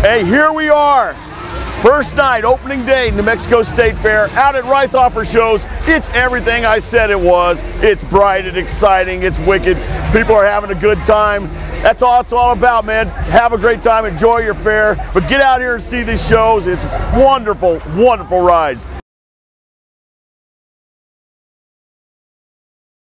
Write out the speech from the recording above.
Hey, here we are. First night, opening day, New Mexico State Fair, out at Reithoffers shows. It's everything I said it was. It's bright, it's exciting, it's wicked. People are having a good time. That's all it's all about, man. Have a great time, enjoy your fair, but get out here and see these shows. It's wonderful, wonderful rides.